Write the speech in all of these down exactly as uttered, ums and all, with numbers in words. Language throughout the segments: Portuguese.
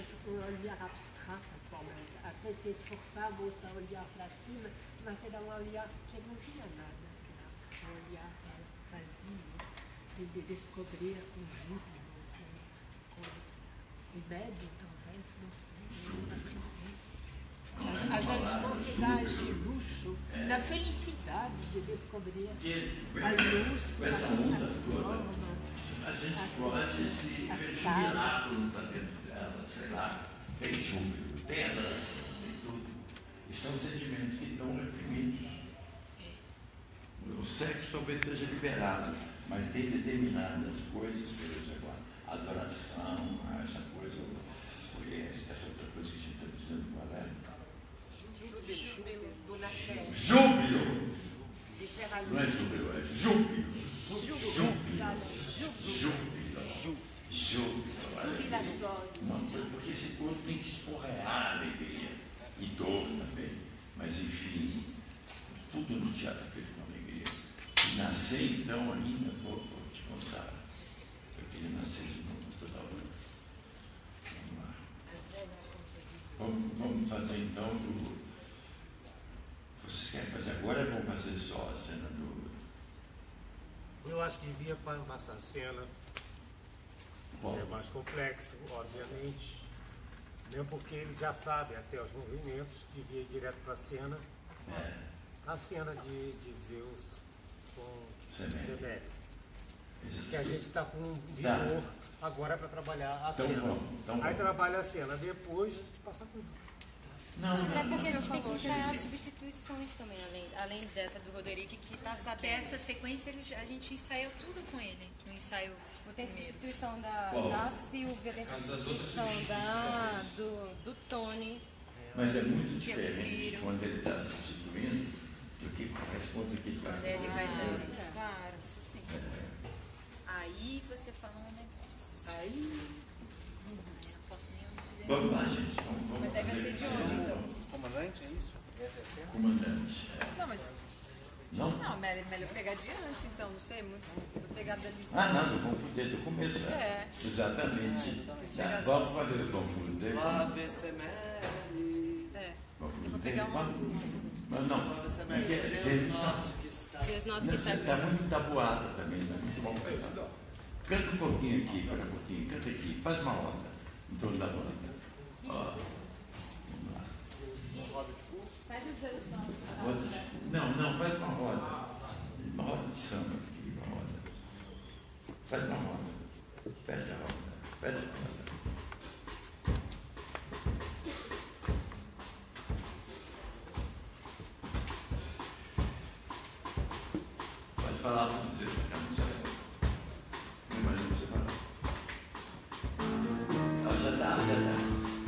um olhar abstrato, até se esforçava para olhar para cima, mas era um olhar que não tinha nada, era um olhar vazio, de, de descobrir com júbilo, com, com medo, talvez, não sei. A, a gente não se dá de luxo na felicidade de descobrir a luz, as formas. A gente pode se rejubilar quando está dentro dela, sei lá, tem júbilo, tem adoração, tem tudo. E são sentimentos que estão reprimidos. O sexo talvez esteja liberado, mas tem determinadas coisas, por exemplo, a adoração, essa coisa, essa outra coisa que a gente está dizendo, qual é? Júbilo do nascer. Júbilo! Não é júbilo, é júbilo. Júbilo. Júbilo. Júbilo. Uma coisa, porque esse corpo tem que esporrear a alegria e dor também. Mas, enfim, tudo no teatro é feito com alegria. E nascer, então, ainda, vou, vou te contar. Eu queria nascer de novo toda hora. Vamos lá. Vamos, vamos fazer, então, o... Vocês querem fazer agora ou vão fazer só a cena do... Eu acho que devia passar a cena. Bom. É mais complexo, obviamente. Mesmo porque ele já sabe até os movimentos, devia ir direto para a cena. É. A cena de, de Zeus com Seméria. Que a gente está com um vigor tá. agora para trabalhar a então, cena. Bom, então Aí bom. trabalha a cena, depois passa tudo. Não, não, Até porque a gente tem que ensaiar as substituições também, além, além dessa do Roderick, que tá sabendo. Que essa sequência ele, a gente ensaiou tudo com ele, no ensaio. Tipo, tem substituição da, Bom, da Silvia, tem substituição da, do, do Tony. Mas é muito diferente quando ele está substituindo do que corresponde aqui para Quando ele vai fazer Ah, claro, sim. É. Aí você fala um negócio. Aí. Vamos lá, gente. Vamos, vamos Mas aí vai ser de onde, então? Comandante, é isso? Essa é a cena? Comandante. É. Não, mas... Não? Não, melhor, melhor pegar de antes, então, não sei, muito... Vou pegar dali só. Ah, não, vamos fuder do começo. É. É. Exatamente. Ah, tá, vamos fazer o confuso. Lave Seméria. É. Vamos Eu vou pegar uma... Mas não. Lave Seméria. Seus nossos que está. Seus nossos que Você está está muito tabuada também, né? Muito mal feito. Canta um pouquinho aqui, para um pouquinho. Canta aqui. Faz uma roda em torno da roda. Ó. Vamos lá. Faz os Zeus nossos. Roda de... Não, não, faz uma roda. Uma roda de samba aqui, uma roda. Faz uma roda. Pede a roda. Pede a roda. Pode falar para você, para não sei. Não imagino você falar. Ah, já está, já está.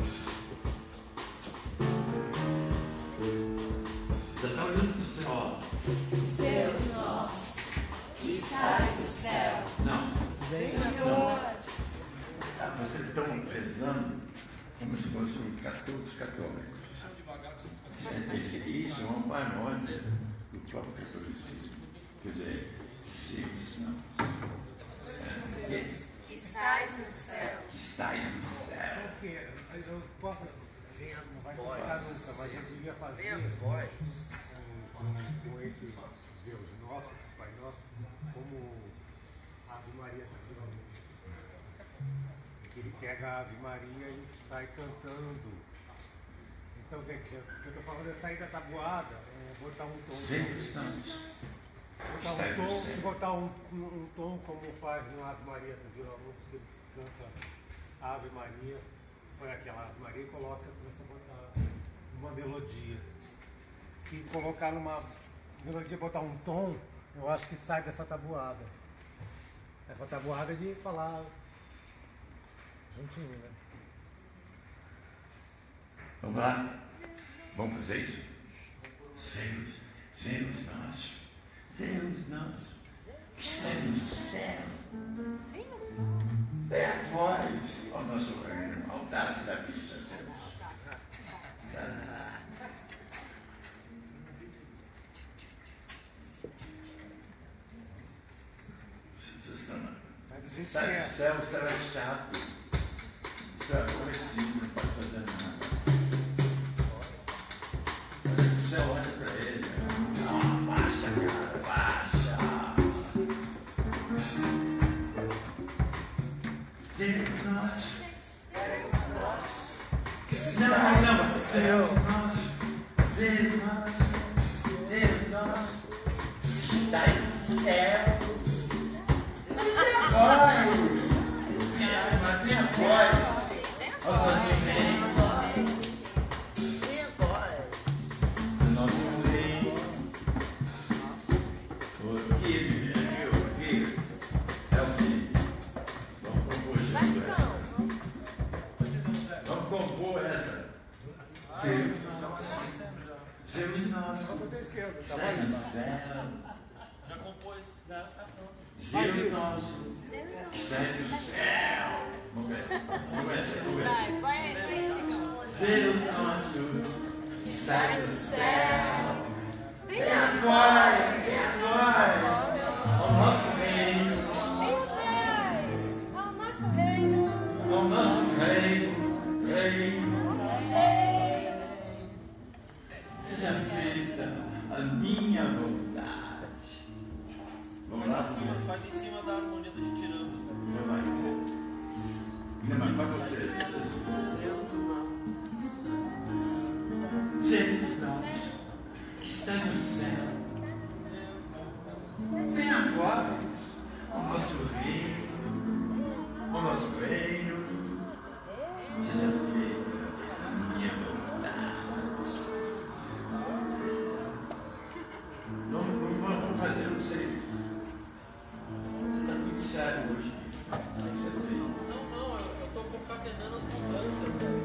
Já está olhando para o céu, ó. Deus nosso, que estás no céu. Não. Senhor. Ah, vocês estão rezando como se fossem todos católicos. Esse, isso é uma paródia do próprio catolicismo. Quer dizer, Deus não. É, Que estás no céu. que estás no céu. Porque eu posso ver, não vai ficar nunca, mas eu devia fazer Tem a voz. com, com, com esse Deus nosso, esse Pai Nosso, como a Ave Maria da Vila Luz. Ele pega a Ave Maria e sai cantando. Então, o que eu estou falando é sair da tabuada, é botar um tom. Sempre estamos. Botar um tom, se botar um, um, um tom como faz no Ave Maria do Vila Luz, que ele canta Ave Maria, põe aquela Ave Maria e coloca, começa a botar uma melodia. Se colocar numa melodia, botar um tom, eu acho que sai dessa tabuada. Essa tabuada de falar juntinho, né? Vamos lá? Vamos fazer isso? Deus, Deus nosso, Deus nosso, que estás no céu. É a voz, ó nosso reino, audácia da pista, Deus. Vocês estão lá. Sai do céu, o céu é chato. O céu é aborrecido. Deus nosso, Deus nosso, Deus nosso, que está no céu. Agora, mas tem a voz, o nosso reino, Tem a voz. o nosso reino. O que, filho? O que? É o que? Vamos compor isso. Vamos compor essa. Deus nosso, Deus nosso, Acontecendo, tá sai bom? do céu. Já compôs, já tá pronto. Deus nosso, que sai do céu. Vamos ver, vamos ver, vamos ver. Vai, vai, vai, Chicão. Deus nosso, que sai do céu. Venha fora, venha fora. Ao nosso reino, Ao nosso reino. ao nosso reino, reino. Seja feita a minha vontade. Vamos lá, Faz em cima, faz em cima da harmonia dos tiramos. Você vai. Não, mas para você. Deus nosso, que está no céu. Venha agora ao nosso reino, ao nosso reino. Seja feita a minha vontade. Vamos, vamos, vamos fazer, não sei. Você está muito sério hoje. Tem que ser feito. Não, não, eu, eu tô concatenando as mudanças, velho.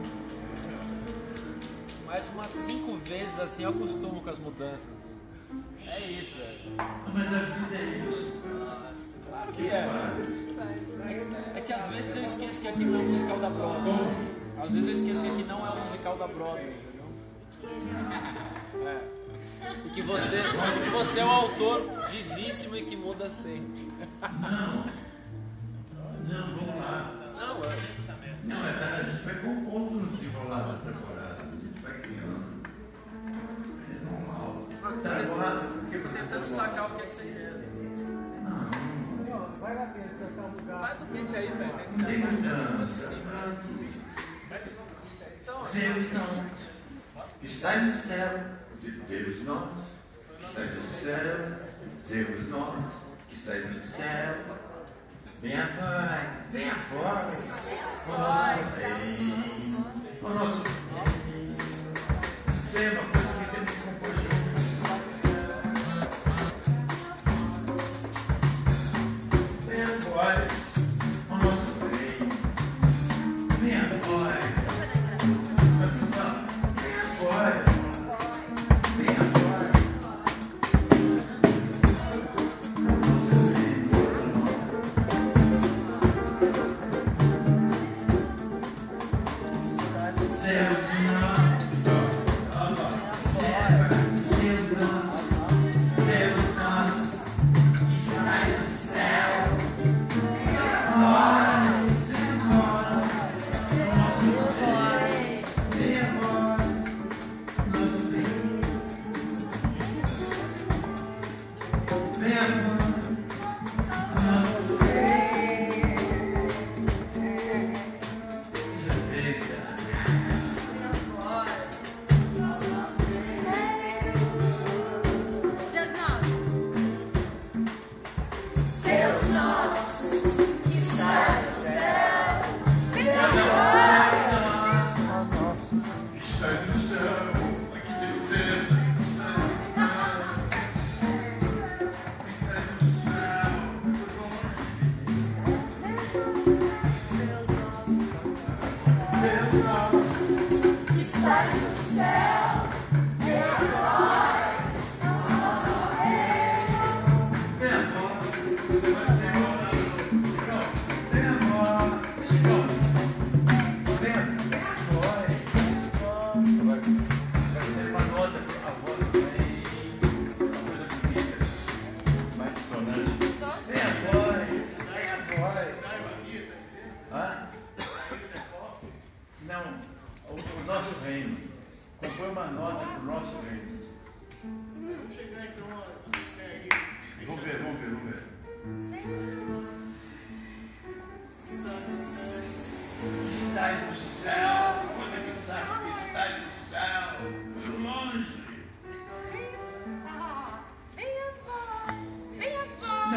Mais umas cinco vezes assim eu acostumo com as mudanças. É isso, velho. Mas a vida é isso. Claro que é. É que às vezes eu esqueço que aqui não é o musical da Broadway. Às vezes eu esqueço que aqui não é o musical da Broadway, entendeu? É. E que você, e que você é um autor vivíssimo e que muda sempre. Não. Não, vamos lá. Não, é. Não, é, a gente vai compondo no desenrolar da temporada. A gente vai criando. É normal. Tá, vamos lá. Eu tô tentando sacar o que é que você quer. Não, vai lá dentro, você tá no lugar. Faz o beat aí, velho. Não tem mudança. Então, Deus nosso, que está no céu. Deus nosso, que está no céu. Deus nosso, que está no céu. Venha fora, venha fora. O nosso reino, o nosso reino. Isso é uma coisa que temos que compor juntos. Venha fora, o nosso reino. Venha fora. Venha fora. Venha fora. Deus nosso. Deus nosso, que está no céu. Está no céu, aqui tem o céu. Está no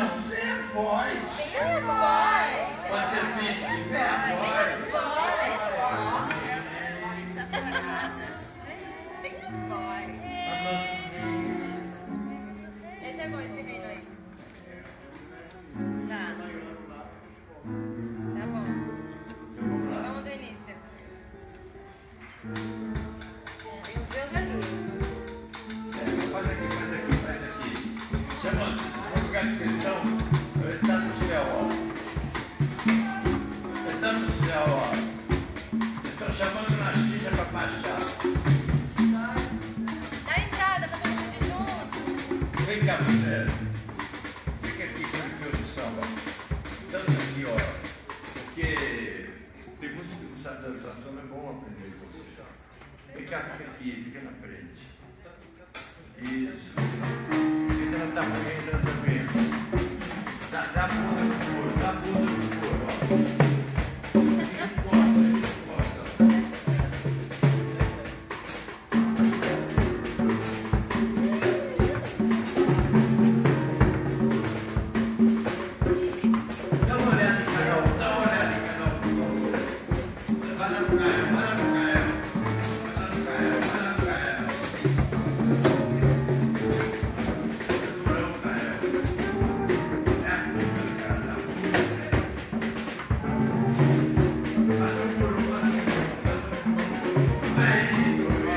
Não, vem a voz. Vem a voz. Você fica, vem a voz. Vem a voz. Esse é bom, esse reino aí. Tá. Tá bom. Vamos do início. Tem os seus ali. É, faz aqui, faz aqui, faz aqui. Chama, no lugar que vocês estão, ele está no céu, ó. Ele está no céu, ó. Eles estão chamando na xícara para baixar. Dá a entrada pra todo mundo ir junto. Vem cá, você. Fica aqui com o fio do samba. Dança aqui, ó. Porque tem muitos que não sabem dançar samba, é bom aprender com você. Vem cá, fica aqui, fica na frente. Isso. Fica na tamanha, entra também. Dá, dá a bunda no couro, dá a bunda no couro, ó. Fica em porta, em porta. Dá uma olhada em Carol, dá uma olhada em Carol, por favor. Vai lá no Caio, vai lá no Caio. Vai lá no Caio, vai lá no Caio. Segurou o Caio. É a boca do cara, dá a boca. Faz um por um, faz um por um. Aí,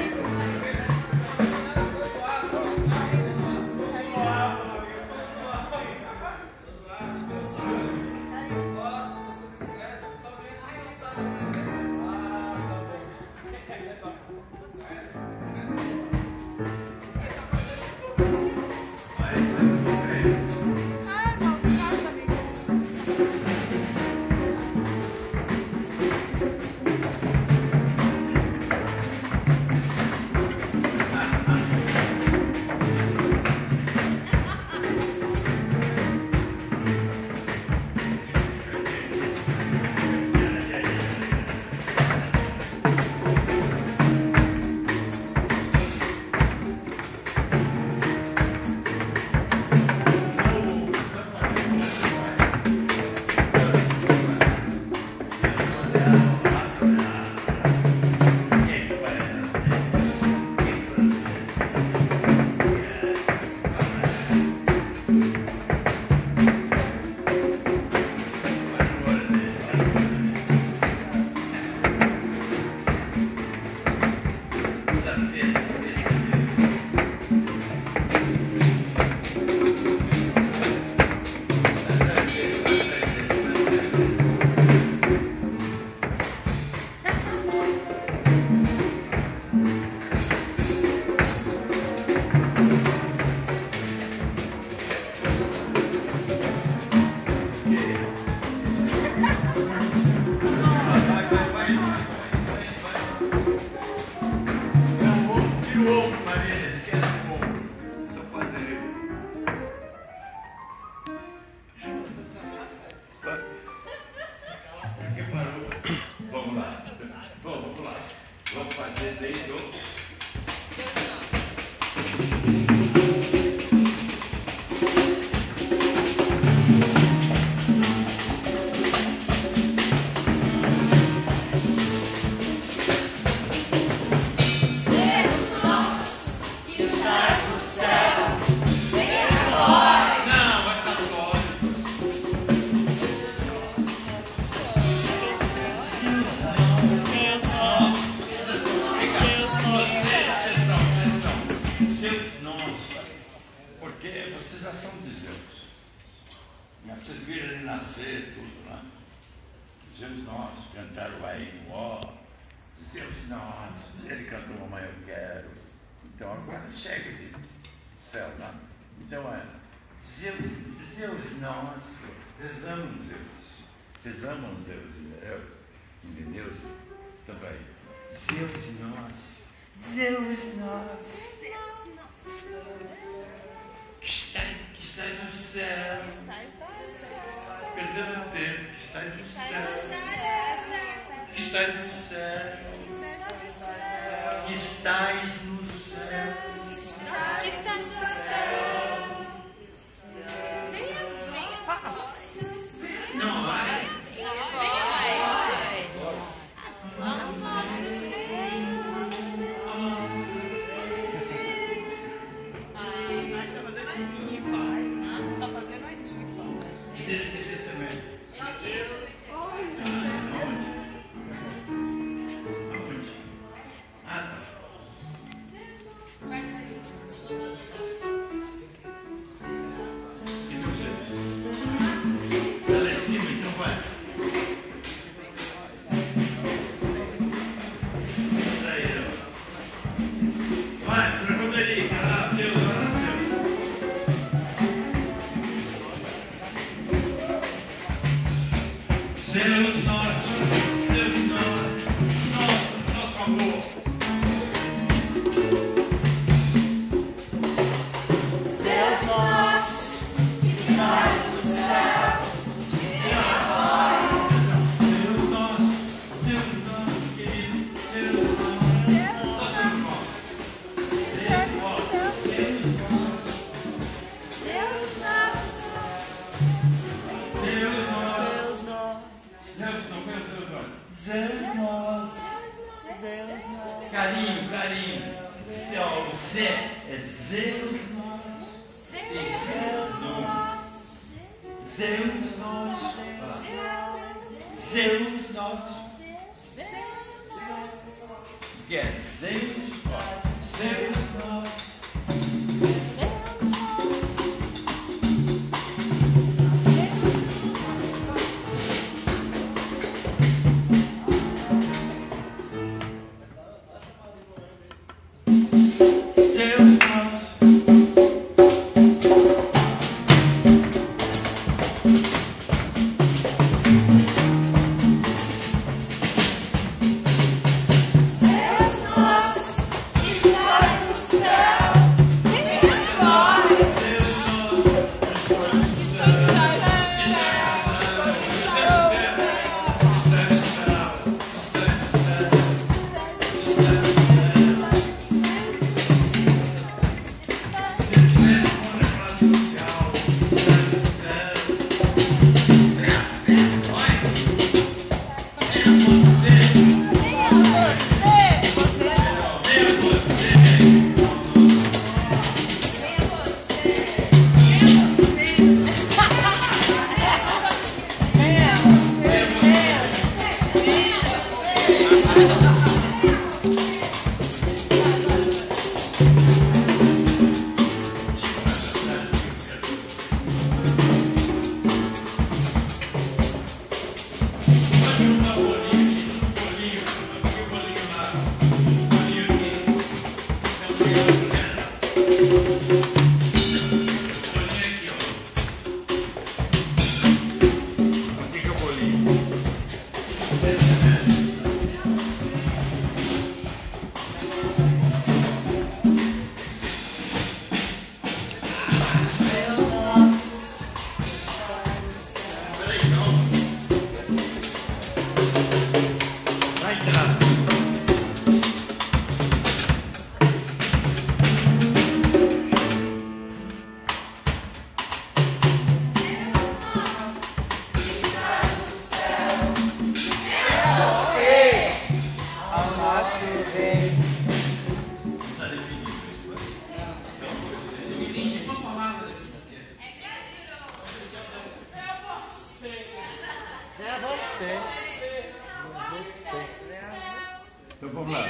vamos lá. Vamos lá. Vamos fazer desde o... Vocês viram ele nascer, tudo lá. Zeus Nosso, cantaram o Aí no Ó. Zeus Nosso, ele cantou Mamãe Eu Quero. Então agora chega de céu lá. Então é Zeus, Zeus Nosso, rezamos Zeus. Rezamos Zeus, entendeu? Entendeu? Então vai. Zeus Nosso, Zeus Nosso. Que estás, que estás no céu. Perdendo o tempo, que estás no céu. Que estás no céu. Que estás no céu. Que estás no céu. Venha, Tá fazendo a rifa. Carinho, carinho. Seu Zé é Zeus nós. Zeus nós. Zeus nós. Que é Zeus nós. Zeus nós. Então vamos lá.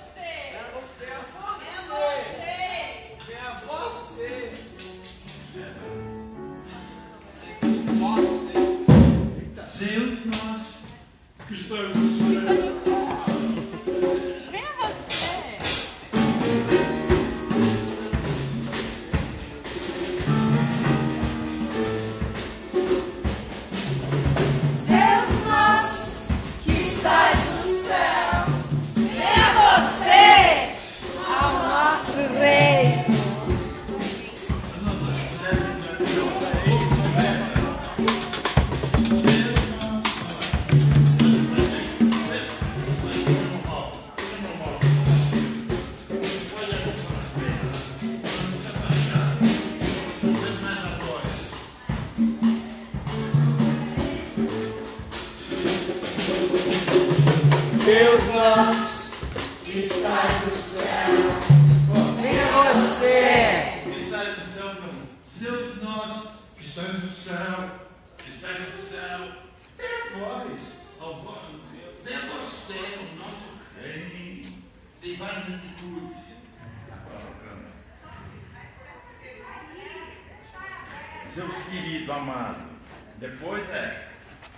Zeus nós, que estamos no céu. Venha você. Zeus nós, que estás no céu, venha você ao nosso reino. Deus nosso, Que estás no céu, venha você. Que está no céu, não. Deus nosso, que estás no céu, que estás no céu, venha a vós, ao vosso Deus, venha a você, o nosso rei. Tem várias atitudes. Deus querido, amado. Depois é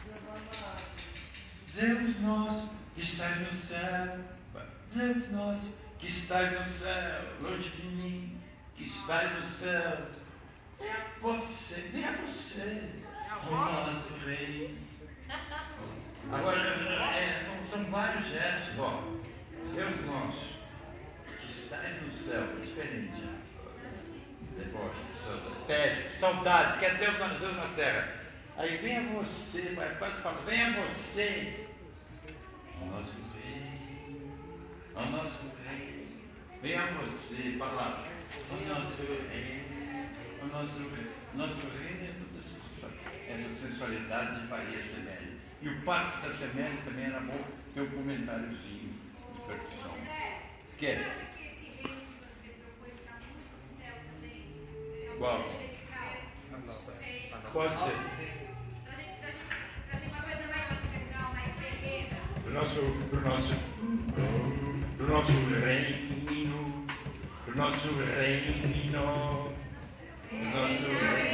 Deus nosso, que estás no céu, Deus nosso, que estás no céu, longe de mim, que estás no céu. É você, nem é você, o nosso rei. Agora, é, são, são vários gestos, ó. Deus nosso, que estás no céu, é diferente. Depois, saudade, saudade, quer Deus na Deus na terra. Aí venha você, vai, faz falta, venha você, o nosso rei, o nosso rei. Venha você, fala, o nosso rei. O nosso, nosso reino é toda essa sensualidade de Maria Semelha. E o Pacto da Semelha também era bom, tem um comentáriozinho de percussão. Quer? Qual? Pode ser. Pro nosso, pro nosso, pro nosso reino, pro nosso reino. Nosso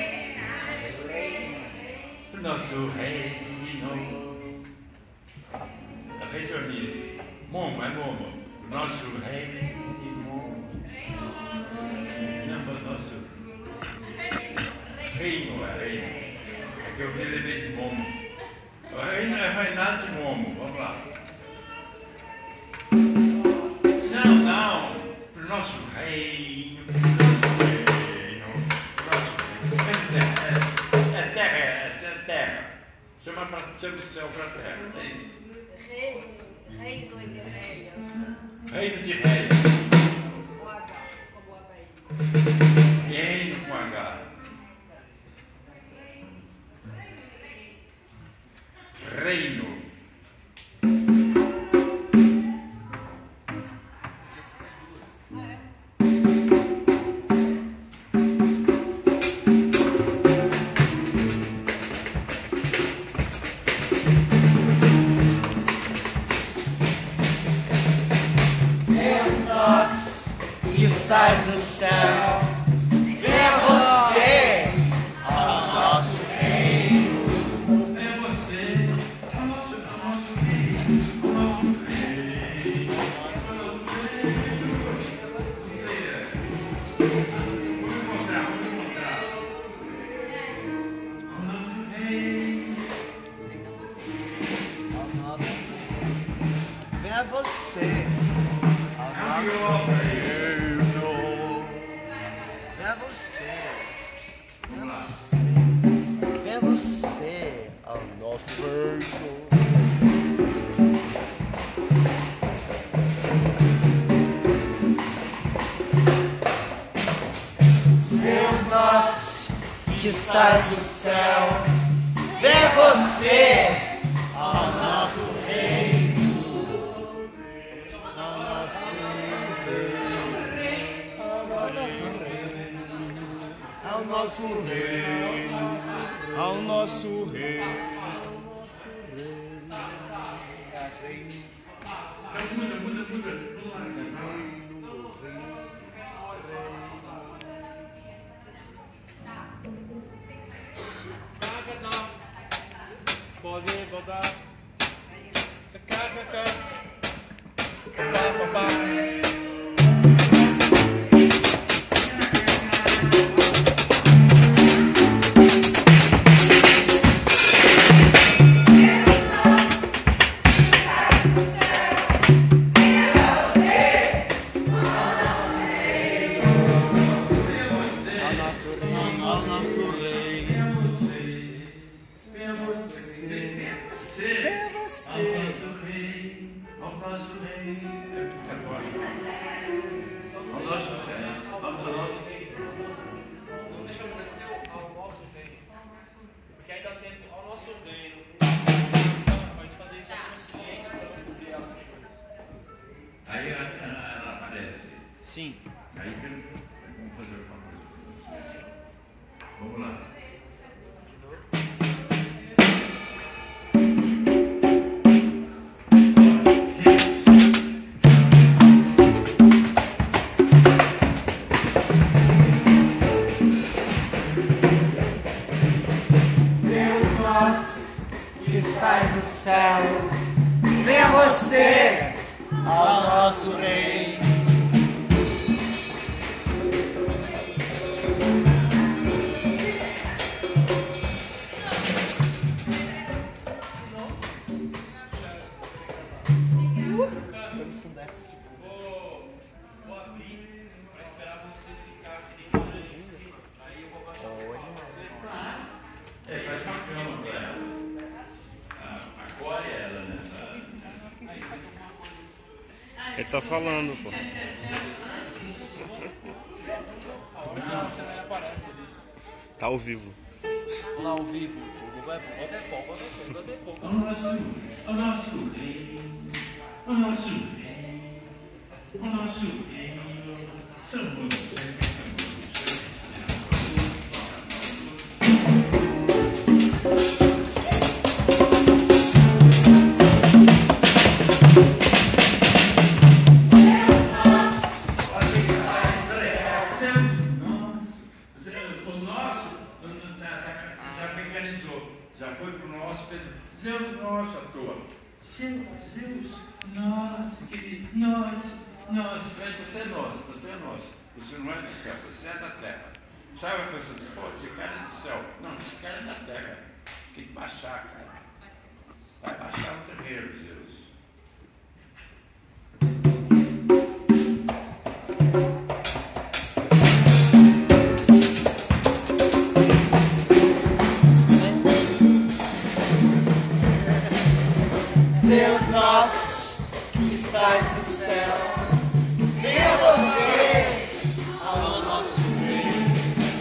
reino, nosso reino, a regionista, Momo, é Momo, nosso reino, não, mas nosso reino, é reino, é que eu me lembrei de Momo, o reino é reinado de Momo, vamos lá. Não, não, pro nosso reino. É terra, essa é terra. Chama para ser o céu para a terra, é isso. Reino, reino de rei. Reino de rei. O H, como H. Reino com H. Reino. Estás no céu, venha você ao nosso reino. Venha você ao nosso, ao nosso reino, ao nosso reino, ao nosso reino. Vamos encontrar, vamos encontrar. Ao nosso reino. Venha você ao nosso Campeão. Venha você. Vamos lá. Venha você ao nosso reino. Deus nosso, que estás no céu, venha você ao nosso reino. Ao nosso reino, ao nosso reino. Muda, muda, muda. Pode botar. Cá, cá, cá. Venha você. estais no céu, venha você ao nosso rei. Vou abrir para esperar você ficar aqui. Aí eu vou baixar o você. É, faz uma cama para ela. Acolhe ela nessa. Ele tá falando, pô. Não, você não aparece ali. Tá ao vivo. Lá ao vivo. Bota é bom, bota é bom, bota é bom. O nosso, o nosso rei, o nosso rei, o nosso rei, somos já foi para o nosso, Zeus nosso ator. Zeus, Zeus, nossa, querido, nossa, nossa, você é nosso, você é nosso. Você não é do céu, você é da terra. Sabe a pessoa diz, pô, esse cara é do céu. Não, esse cara é da terra. Tem que baixar, cara. Vai baixar no terreiro, Zeus. Deus nosso, que estás no céu, venha você ao nosso reino.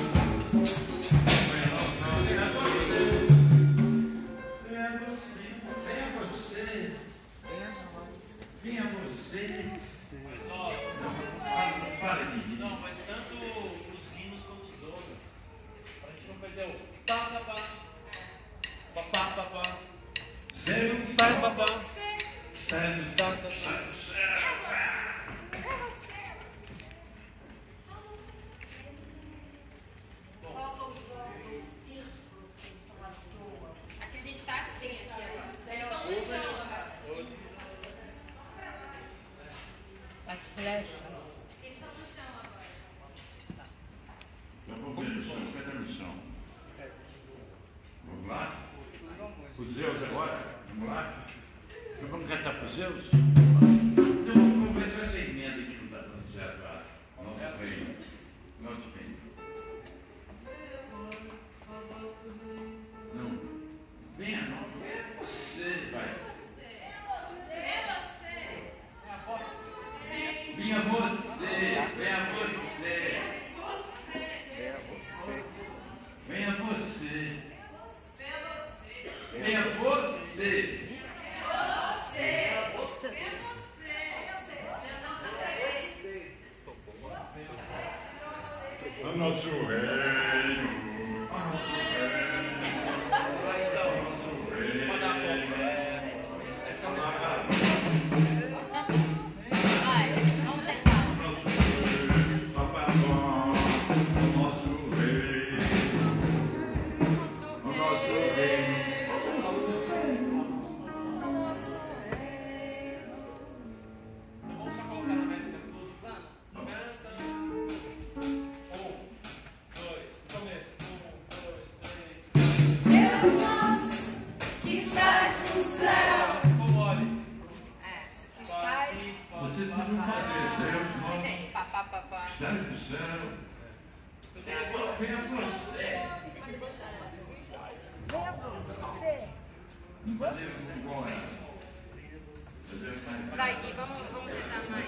Venha você, venha você, venha você. Não, fala de Não, mas tanto os hinos quanto os outros. A gente não perdeu. Pá, pá, pá. Pá, pá, pá, pá. Zeus, Pá, pá, pá. Santo, Santo, Santo. Aqui a gente tá assim, aqui agora. Eles estão no chão agora. As flechas. Eles estão no chão agora. Eu vou ver no chão, cadê no chão? Vamos lá? Os Zeus agora? Vamos lá? Nós vamos cantar para os Zeus? Então vamos ver se essa emenda aqui não está dando certo. Ah, nosso reino. Nosso reino. Não. Venha, não. É você, vai. Venha você. Venha você. Venha você. Venha você. O nosso reino, o nosso reino, o nosso reino. Vai, vamos tentar. O nosso reino, papai bom, o nosso reino, o nosso reino. Vamos só colocar na métrica tudo. Vamos. Deus nosso, que estás no céu. É, que estás. Vocês podiam fazer Zeus nosso, Vem, pá, pá, pá, pá. estás no céu. Venha você. Não fazemos igual a ela. Vai, Gui, vamos, vamos tentar mais.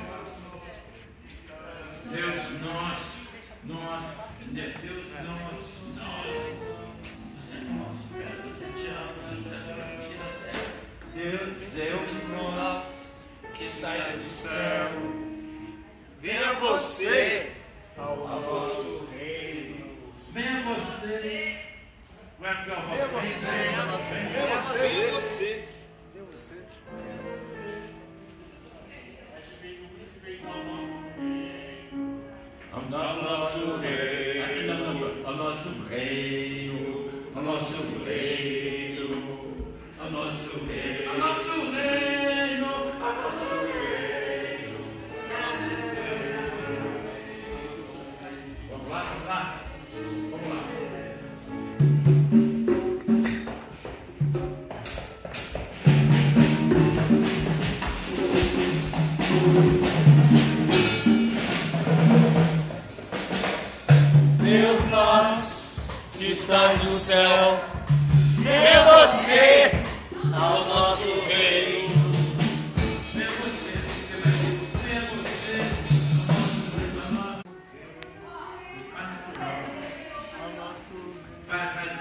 Deus nosso, nosso, Deus nosso, nosso. Você é nosso, cara. Você te ama, você é aqui na terra. Deus, Deus nosso, que estás no céu. Venha você ao nosso reino. Venha você. Vai para o Venha vosso você. reino. Venha você. Venha você. Ao nosso reino, ao nosso reino, ao nosso reino, ao nosso reino, ao nosso reino, ao nosso reino, nosso reino. Vamos lá, vamos lá, vamos lá. Deus nosso que estás no céu, é você ao nosso reino. É você, é você, vai, vai.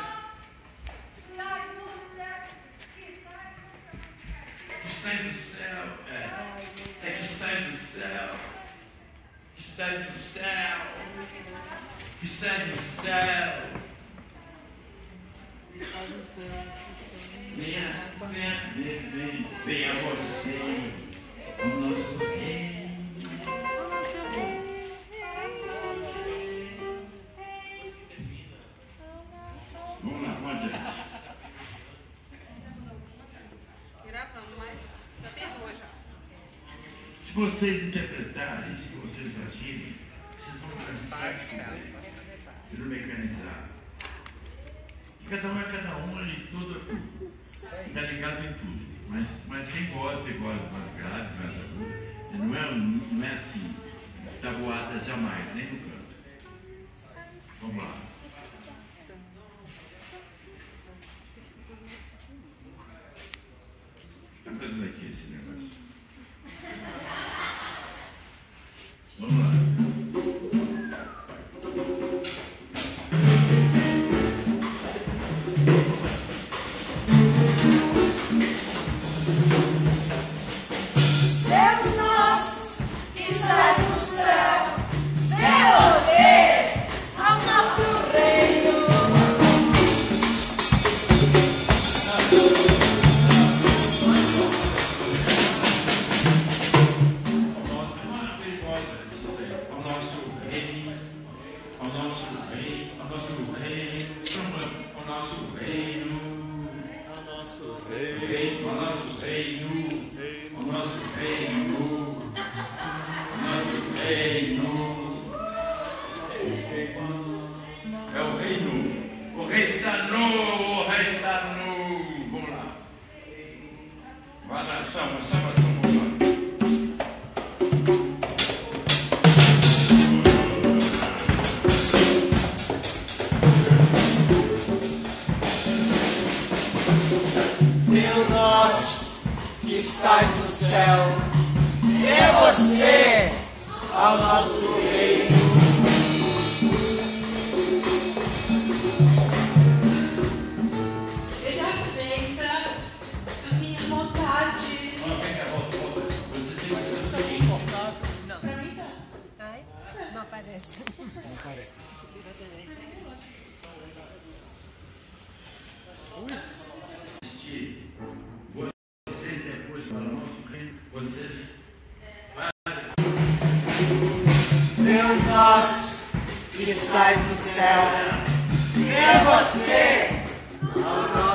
Que sai do céu, é, é que sai do céu, que sai do céu, que sai do céu. Venha, venha, venha, venha, venha você, o nosso reino. Vamos lá, pode ir. Gravando, mas já tem duas já. Se vocês interpretarem, se vocês agirem, vocês vão praticar, vocês vão mecanizar. Cada um é cada um, ali todo está ligado em tudo. Mas, mas quem gosta, gosta do madrugada, não é, não é assim, tabuada jamais, nem no canto. Vamos lá. O que está fazendo aqui esse negócio? Vamos lá. Deus nosso que estás no céu, vem você ao nosso reino. Ao nosso reino, ao nosso reino, ao nosso reino, ao nosso reino, ao nosso reino, ao nosso reino, ao nosso reino, ao nosso reino. É o reino. O rei está nu, o rei está nu. Vamos lá. Vai lá, salva, salva, salva. Deus nosso que estás no céu, é você ao nosso reino. Seja feita a minha vontade. Não. Pra mim tá. Ai, não aparece. Não parece. Vocês depois para o nosso reino, vocês Deus nosso que estás no céu, é você ao nosso